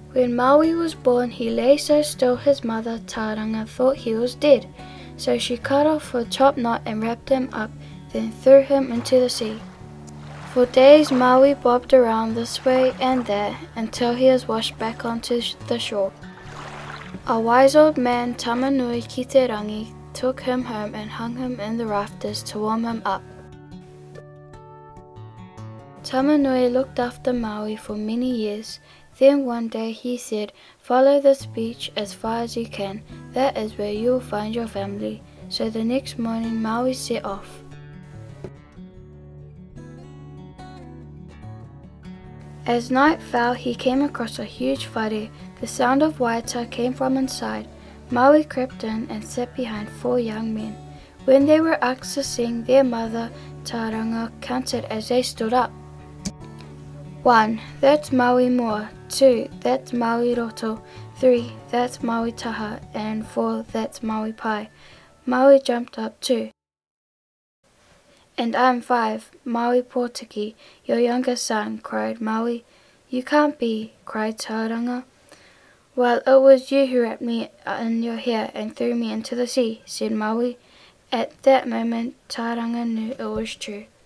When Maui was born, he lay so still his mother Tauranga thought he was dead. So she cut off a top knot and wrapped him up, then threw him into the sea. For days Maui bobbed around this way and that until he was washed back onto the shore. A wise old man, Tamanui ki te rangi, took him home and hung him in the rafters to warm him up. Tamanui looked after Maui for many years. Then one day he said, "Follow this beach as far as you can. That is where you will find your family." So the next morning Maui set off. As night fell, he came across a huge whare. The sound of waiata came from inside. Maui crept in and sat behind 4 young men. When they were asked to sing, their mother, Tauranga, counted as they stood up. 1. That's Maui Moa. 2. That's Maui Roto. 3. That's Maui Taha. And 4. That's Maui Pai. Maui jumped up too. "And I'm 5, Maui Potiki, your youngest son," cried Maui. "You can't be," cried Tauranga. "Well, it was you who wrapped me in your hair and threw me into the sea," said Maui. At that moment, Tauranga knew it was true.